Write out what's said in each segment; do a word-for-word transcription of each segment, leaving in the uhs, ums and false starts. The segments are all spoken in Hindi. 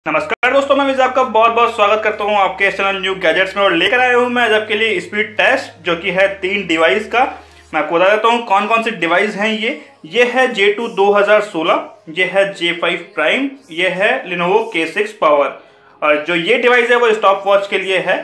नमस्कार दोस्तों, मैं विजय आपका बहुत बहुत स्वागत करता हूं आपके इस चैनल न्यू गैजेट्स में। और लेकर आया हूं मैं आज आपके लिए स्पीड टेस्ट जो कि है तीन डिवाइस का। मैं आपको बता देता हूं कौन कौन से डिवाइस हैं ये ये है जे टू दो हज़ार सोलह, ये है जे फाइव प्राइम, ये है Lenovo के सिक्स पावर। और जो ये डिवाइस है वो स्टॉप वॉच के लिए है।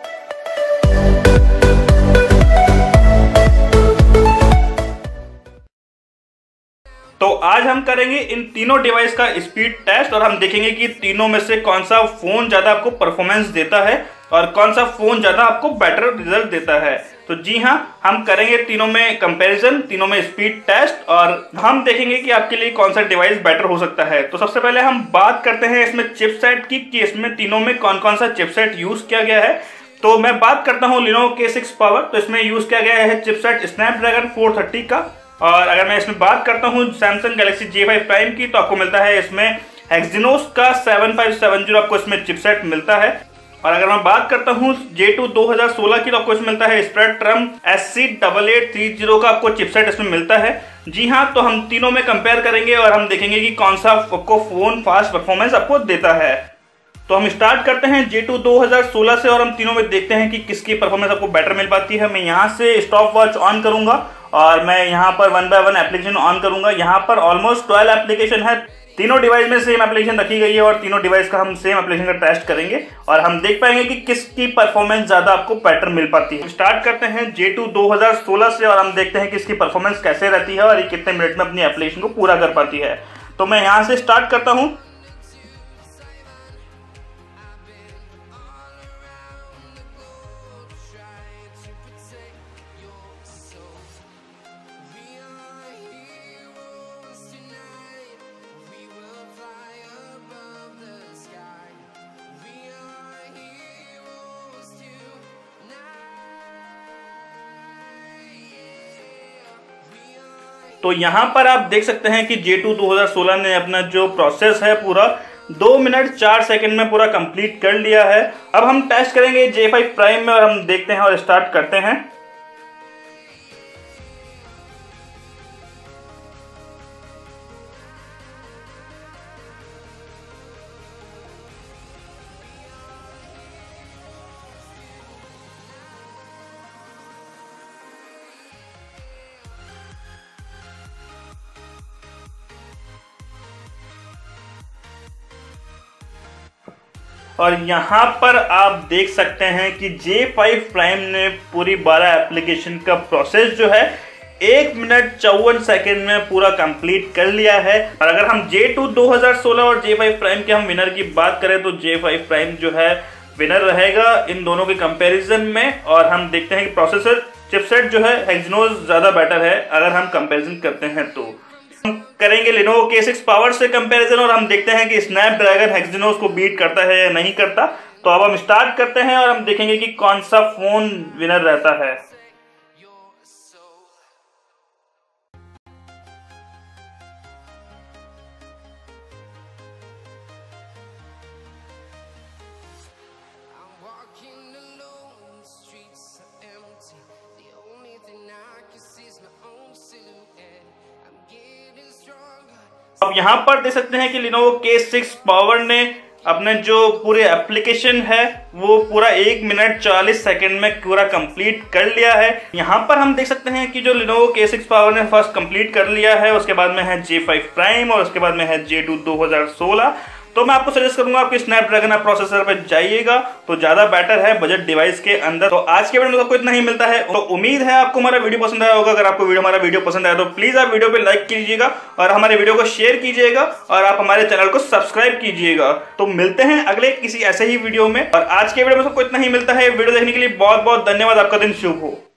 तो आज हम करेंगे इन तीनों डिवाइस का स्पीड टेस्ट और हम देखेंगे कि तीनों में से कौन सा फोन ज्यादा आपको परफॉर्मेंस देता है और कौन सा फोन ज्यादा आपको बेटर रिजल्ट देता है। तो जी हाँ, हम करेंगे तीनों में कंपैरिजन, तीनों में स्पीड टेस्ट और हम देखेंगे कि आपके लिए कौन सा डिवाइस बेटर हो सकता है। तो सबसे पहले हम बात करते हैं इसमें चिपसेट की कि इसमें तीनों में कौन कौन सा चिपसेट यूज किया गया है। तो मैं बात करता हूँ Lenovo के सिक्स पावर, तो इसमें यूज किया गया है चिपसेट स्नैपड्रैगन फोर थर्टी का। और अगर मैं इसमें बात करता हूँ Samsung Galaxy J five prime की, तो आपको मिलता है इसमें Exynos का सेवन फाइव सेवन ज़ीरो आपको इसमें चिपसेट मिलता है। और अगर मैं बात करता हूँ जे टू दो हज़ार सोलह की, तो आपको इसमें मिलता है Spreadtrum S C eight eight three zero का आपको चिपसेट इसमें मिलता है। जी हाँ, तो हम तीनों में कंपेयर करेंगे और हम देखेंगे कि कौन सा आपको फोन फास्ट परफॉर्मेंस आपको देता है। तो हम स्टार्ट करते हैं जे टू दो हज़ार सोलह से और हम तीनों में देखते हैं कि किसकी परफॉर्मेंस आपको बेटर मिल पाती है। मैं यहाँ से स्टॉप वॉच ऑन करूंगा और मैं यहाँ पर one by one application on करूंगा। यहाँ पर ऑलमोस्ट ट्वेल्व एप्लीकेशन है, तीनों डिवाइस में सेम एप्लीकेशन रखी गई है और तीनों डिवाइस का हम सेम एप्लीकेशन का टेस्ट करेंगे और हम देख पाएंगे कि किसकी परफॉर्मेंस ज्यादा आपको बेटर मिल पाती है। स्टार्ट करते हैं जे टू दो हज़ार सोलह से और हम देखते हैं कि इसकी परफॉर्मेंस कैसे रहती है और ये कितने मिनट में अपनी एप्लीकेशन को पूरा कर पाती है। तो मैं यहाँ से स्टार्ट करता हूँ। तो यहाँ पर आप देख सकते हैं कि जे टू दो हज़ार सोलह ने अपना जो प्रोसेस है पूरा दो मिनट चार सेकंड में पूरा कंप्लीट कर लिया है। अब हम टेस्ट करेंगे जे फाइव प्राइम में और हम देखते हैं और स्टार्ट करते हैं। और यहाँ पर आप देख सकते हैं कि जे फाइव प्राइम ने पूरी बारह एप्लीकेशन का प्रोसेस जो है एक मिनट चौवन सेकेंड में पूरा कंप्लीट कर लिया है। और अगर हम जे टू दो हज़ार सोलह और जे फाइव प्राइम के हम विनर की बात करें तो जे फाइव प्राइम जो है विनर रहेगा इन दोनों के कंपैरिजन में। और हम देखते हैं कि प्रोसेसर चिपसेट जो है Exynos ज्यादा बेटर है अगर हम कंपैरिजन करते हैं। तो हम करेंगे Lenovo के सिक्स पावर से कंपैरिजन और हम देखते हैं कि स्नैपड्रैगन Exynos को बीट करता है या नहीं करता। तो अब हम स्टार्ट करते हैं और हम देखेंगे कि कौन सा फोन विनर रहता है। अब यहाँ पर देख सकते हैं कि Lenovo के सिक्स पावर ने अपने जो पूरे एप्लीकेशन है वो पूरा एक मिनट चालीस सेकंड में पूरा कंप्लीट कर लिया है। यहाँ पर हम देख सकते हैं कि जो Lenovo के सिक्स पावर ने फर्स्ट कंप्लीट कर लिया है, उसके बाद में है जे फाइव प्राइम और उसके बाद में है जे टू दो हज़ार सोलह। तो मैं आपको सजेस्ट करूंगा आपके स्नैपड्रैगन प्रोसेसर पर जाइएगा, तो ज्यादा बेटर है बजट डिवाइस के अंदर। तो आज के वीडियो में आपको इतना ही मिलता है। तो उम्मीद है आपको हमारा वीडियो पसंद आया होगा। अगर आपको वीडियो हमारा वीडियो पसंद आया तो प्लीज आप वीडियो पे लाइक कीजिएगा और हमारे वीडियो को शेयर कीजिएगा और आप हमारे चैनल को सब्सक्राइब कीजिएगा। तो मिलते हैं अगले किसी ऐसे ही वीडियो में। और आज के वीडियो में सबको इतना ही मिलता है। वीडियो देखने के लिए बहुत बहुत धन्यवाद। आपका दिन शुभ हो।